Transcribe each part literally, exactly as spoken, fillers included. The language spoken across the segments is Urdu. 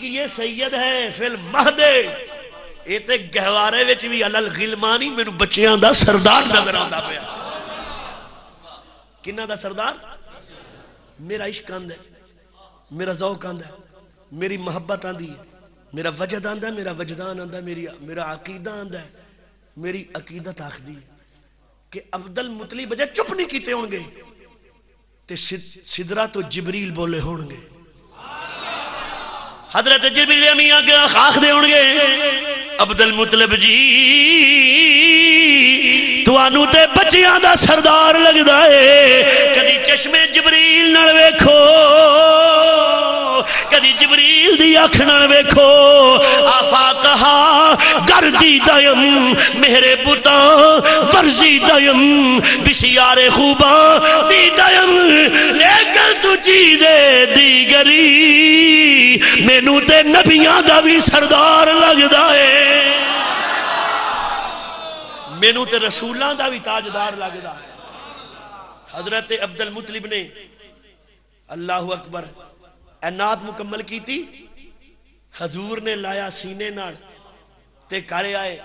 کہ یہ سید ہے فی المہد، یہ تے گہوارے وچ بھی علل غلمانی مینو بچیاں دا سردار نظر آندا پیا۔ کنہ دا سردار؟ میرا عشق آندا ہے، میرا ذوق آندا ہے، میری محبت آندی ہے، میرا وجد آندا ہے، میرا وجدان آندا ہے، میری میرا عقیدہ آندا ہے، میری عقیدت آخدی ہے کہ عبد المطلب بجے چپ نہیں کیتے ہون گے تے سدرہ تو جبریل بولے ہون گے، حضرت جبریل امین آگے آخ دے ہون گے عبد المطلب جی توانو تے بچیاں دا سردار لگدا ہے، کدی چشمے جبریل نال ویکھو، کدی جبریل دی اکھ نال ویکھو، آفاقہا گردی دیم میرے پتا ورزی دیم بسیار خوبا دی دیم، لیکن تو چیز دیگری مینو تے نبیاں دا بھی سردار لگدا ہے، مینو تے رسولاں دا بھی تاجدار لگدا ہے۔ حضرت عبد المطلب نے اللہ اکبر اینات مکمل کی تھی، حضور نے لایا سینے نال تے کارے آئے،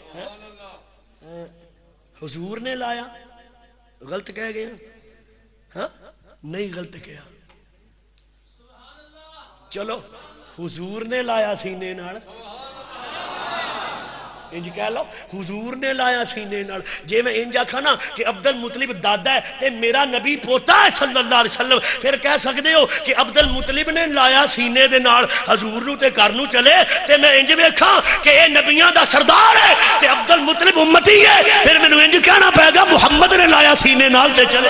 حضور نے لایا، غلط کہہ گیا؟ ہاں نہیں غلط کہا، چلو حضور نے لایا سینے نال، انج کہہ لو حضور نے لایا سینے نال۔ جے میں انج آکھاں نا کہ عبد المطلب دادا ہے تے میرا نبی پوتا ہے صلی اللہ علیہ وسلم، پھر کہہ سکتے ہو کہ عبد المطلب نے لایا سینے دے نال حضور نو تے گھر نو چلے تے میں انج ویکھاں کہ اے نبیاں دا سردار ہے تے عبد المطلب امتی ہے، پھر مینوں انج کہنا پے گا محمد نے لایا سینے نال تے چلے۔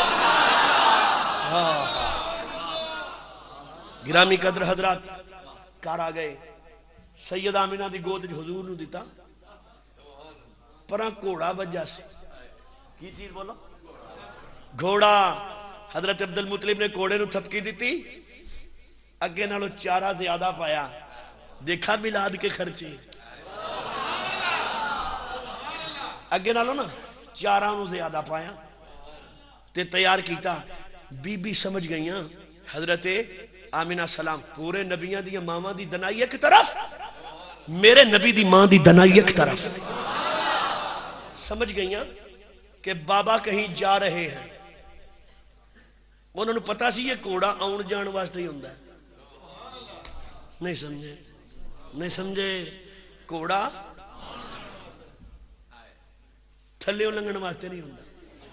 گرامی قدر حضرات گھر آ گئے، سید آمینہ دی گود حضور نو دیتا، پرا گھوڑا وجہ سے کی چیز بولو گھوڑا، حضرت عبد المطلب نے گھوڑے نو تھپکی دیتی، اگے نالو چارہ زیادہ پایا، دیکھا میلاد کے خرچے، اگے نالو نا چارہ نو زیادہ پایا تے تیار کیتا، بی بی سمجھ گئیاں حضرت آمینہ سلام پورے نبیاں دی ماواں دی دنائی ایک طرف، میرے نبی دی ماں دی دنائی ایک طرف، سمجھ گئیاں کہ بابا کہیں جا رہے ہیں، انہوں نے پتا سی یہ گھوڑا آن جان واسطے ہی ہوندا ہے، نہیں سمجھے نہیں سمجھے گھوڑا تھلے لنگن واسطے نہیں ہوندا۔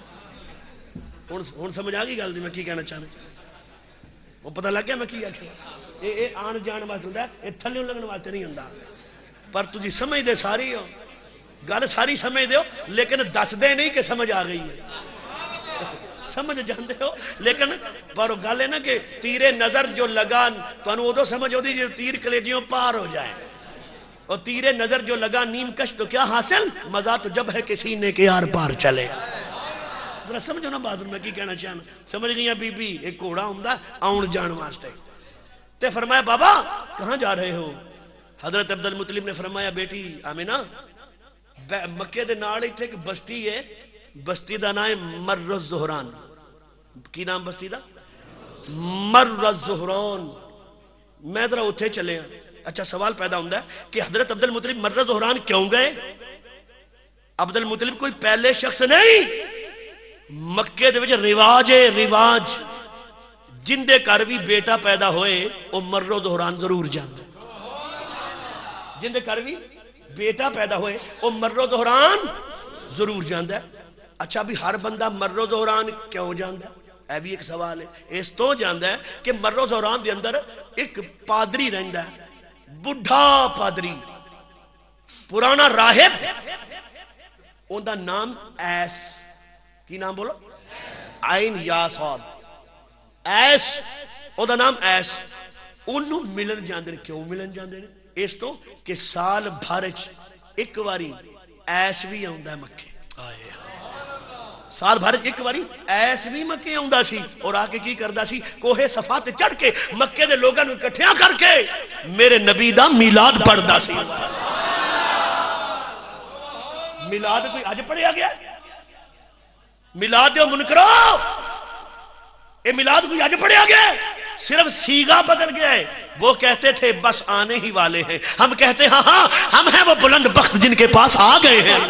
ہن سمجھ آ گئی گل دی میں کی کہنا چاہنا، وہ پتہ لگ گیا میں کی آخیا، یہ آن جان واسطے ہوندا ہے، یہ تھلے لنگن واسطے نہیں ہوندا، پر تجھی سمجھ دے ساری ہو گل ساری سمجھ دیو لیکن دس دے نہیں کہ سمجھ آ گئی ہے، سمجھ جاندے ہو لیکن پر گل ہے نا کہ تیر نظر جو لگا تانوں ادو سمجھ ہوتی جو تیر کلیجیوں پار ہو جائے، اور تیر نظر جو لگا نیم کش تو کیا حاصل، مزہ تو جب ہے کہ سینے کے یار پار چلے۔ ذرا سمجھو نا بہادر میں کی کہنا چاہنا، سمجھ گئی بی بی ایک گھوڑا ہوندا آن جان واسطے، تے فرمایا بابا کہاں جا رہے ہو؟ حضرت عبد المطلب نے فرمایا بیٹی آمینہ مکے دے نال ایتھے ایک بستی ہے، بستی دا نام ہے مر الزہران، کی نام بستی دا؟ مر الزہران، میں ذرا اتھے چلے ہاں۔ اچھا سوال پیدا ہوتا ہے کہ حضرت عبد المطلب مر الزہران کیوں گئے؟ عبد المطلب کوئی پہلے شخص نہیں، مکے دے وچ رواج ہے، رواج جن دے گھر بھی بیٹا پیدا ہوئے وہ مر الزہران ضرور جاندا، جن دے گھر بھی بیٹا پیدا ہوئے وہ مر الزہران ضرور جاندا ہے۔ اچھا بھی ہر بندہ مر الزہران کیوں جاندا ہے؟ اے بھی ایک سوال ہے۔ اس تو جاندا ہے کہ مر الزہران دے اندر ایک پادری رہندا ہے، بڈھا پادری، پرانا راہب، ان دا نام ایس، کی نام بولو؟ عین یا صاد، ایس، او دا نام ایس، انہوں ملن جاندے، کیوں ملن جاندے؟ اس تو کہ سال بھارچ ایک واری ایس بھی آندا ہے مکے، سال بھارچ ایک واری ایس بھی مکے آندا سی، اور آ کے کی کردا سی؟ کوہ صفا تے چڑھ کے مکے دے لوگاں نوں اکٹھیاں کر کے میرے نبی دا میلاد پڑھدا سی۔ میلاد کوئی اج پڑھیا گیا؟ میلاد دیو منکرو، اے میلاد کوئی اج پڑھیا گیا؟ صرف سیگا بدل گیا ہے. وہ کہتے تھے بس آنے ہی والے ہیں، ہم کہتے ہیں ہاں ہاں ہم ہیں وہ بلند بخت جن کے پاس آ گئے ہیں.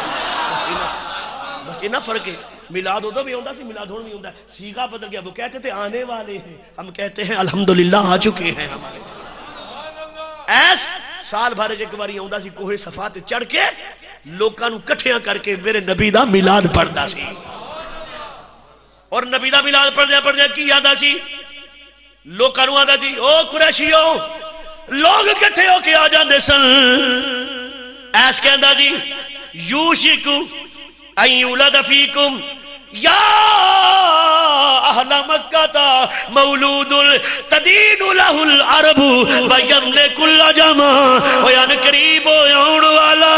بس اتنا فرق ہے. میلاد ادو بھی ہوتا سی، میلاد ہون بھی ہوتا ہے. سیگا بدل گیا. وہ کہتے تھے آنے والے ہیں، ہم کہتے ہیں الحمدللہ آ چکے ہیں ہمارے. ایس سال بھر ایک باری آتا سی کوہ صفا تے چڑھ کے لوکاں نوں کٹھیاں کر کے میرے نبی دا میلاد پڑھدا سی. اور نبی دا میلاد پڑھدیا پڑھدیا کی آندا سی؟ لوکاں نوں آندا سی او قریشیو لوگ کٹھے ہو کے آ جاندے سن. ایس کہندا جی یوشکو ان یولد فیکم یا اہل مکہ مولود تدین لہ العرب ویملک العجم وین قریب آن والا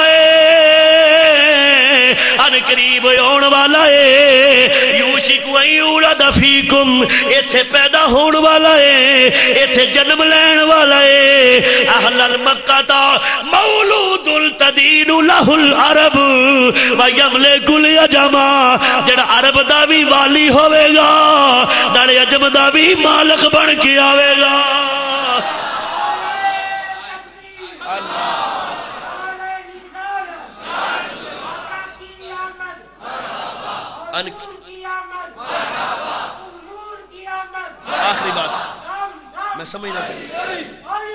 ہے، ان قریب آن والا ہے. یوشک ان یولد فیکم ایتھے پیدا ہون والا ہے، ایتھے جنم لین والا ہے. اہل مکہ مولود تدین لہ العرب ویملک العجم، جڑا عرب دا بھی والی ہوئے گا نالے عجم دا بھی مالک بن کے آوے گا. آخری بات میں سمجھنا چاہیے،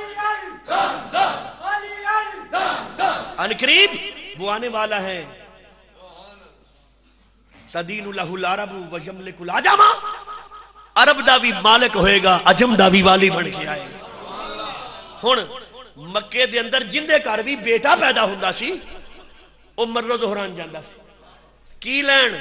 ان قریب وہ آنے والا ہے. تدین لہ العرب ویملک العجم، عرب دا بھی مالک ہوئے گا، عجم دا بھی والی بن کے آئے گا. ہن مکے دے اندر جندے گھر بھی بیٹا پیدا ہوندا سی او مرو دہران جاندا سی. کی لین؟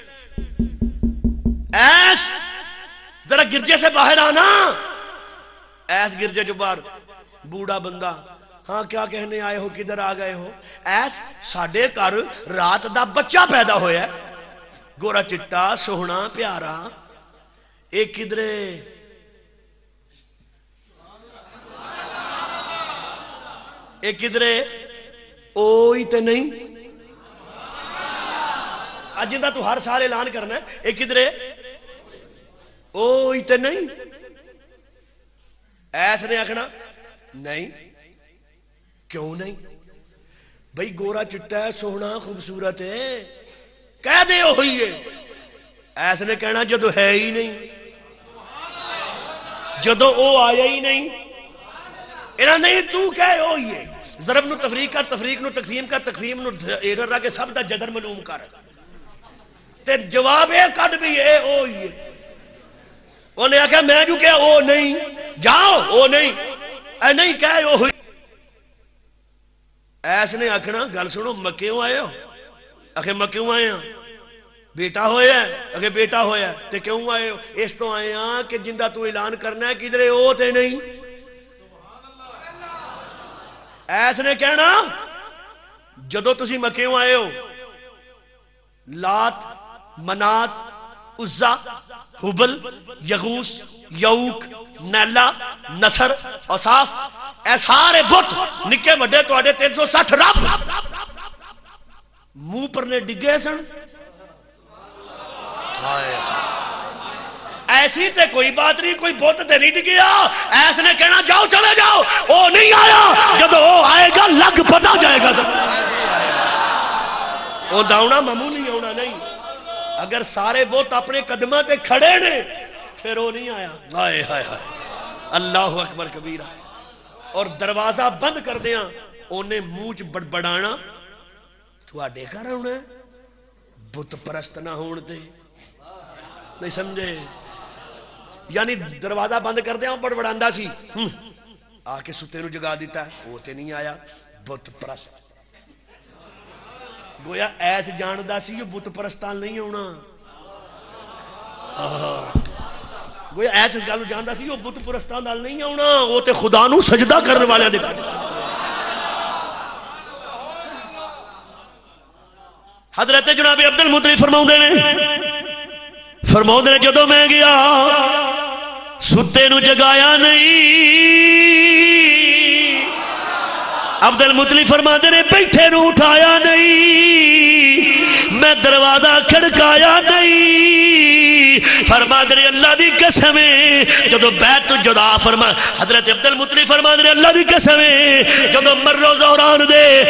ایس ذرا گرجے سے باہر آنا. ایس گرجے جو باہر بوڑھا بندہ، ہاں کیا کہنے آئے ہو، کدھر آ گئے ہو؟ ایس ساڈے گھر رات دا بچہ پیدا ہویا ہے، گورا چٹا سوہنا پیارا. ایک کدرے ایک کدرے اوئی تے نہیں اج دا تو ہر سال اعلان کرنا ہے. ایک کدرے اوئی تے نہیں. ایس نے آخنا نہیں. کیوں نہیں بھئی گورا چٹا ہے، سوہنا خوبصورت ہے، کہہ دے ہوئی ہے. ایس نے کہنا جدو ہے ہی نہیں، جدو او آیا ہی نہیں. انہاں نہیں تو کہے ہوئی ہے. ضرب نو تفریق کا، تفریق نو تقسیم کا، تقسیم نو ایرر رکھ کے سب دا جدر معلوم کر تے جواب اے کڈ بھی اے ہوئی ہے. انہیں آخیا میں جو کہ او نہیں، جاؤ او نہیں، اے نہیں کہے او ہوئی. ایس نے آخنا گل سنو مکیوں آئے ہو؟ آخے مکیوں آئے ہیں. بیٹا ہویا ہے؟ اگر بیٹا ہویا ہے تے کیوں آئے ہو؟ اس تو آئے ہاں کہ جندہ تو اعلان کرنا ہے کدھرے او تے نہیں. ایس نے کہنا جدو تسی مکیوں آئے ہو لات منات عزا حبل یغوس یعوق نیلا نصر اوصاف اے سارے بت نکے وڈے تواڈے تین سو سٹھ رب منہ پر نے ڈگے سن. ایسی تے کوئی بات نہیں، کوئی بت تے نہیں ڈگیا. ایس نے کہنا جاؤ چلے جاؤ، او نہیں آیا. جب وہ آئے گا لگ پتا جائے گا. وہ داؤنا معمولی آنا نہیں. اگر سارے بت اپنے قدموں تے کھڑے نے پھر وہ نہیں آیا. ہائے ہائے ہائے اللہ اکبر کبیرہ. اور دروازہ بند کر دیا انہیں منہ چ بڑبڑانا تھوڑے گھر آنا بت پرست نہ ہون دے. نہیں سمجھے؟ یعنی دروازہ بند کر دیا بڑبڑاندا سی، آ کے ستے نو جگا دیتا ہے، وہ تے نہیں آیا بت پرست. گویا ایس جاندا سی یہ بت پرستان نہیں آنا. گویا ایس گل جاندا سی وہ بت پرستان نال نہیں آنا، وہ تے خدا نو سجدہ کرنے والے دے. حضرت جناب عبد المطلب فرماؤندے نے فرماؤندے نے جدوں میں گیا ستے نو جگایا نہیں. عبد المطلب فرماندے نے بیٹھے نو اٹھایا نہیں. میں دروازہ کھڑکایا نہیں، فرما دے اللہ دی قسم جدو بیت جدا فرما حضرت عبد المطلب فرما دے اللہ دی قسم جدو مرو زوران دے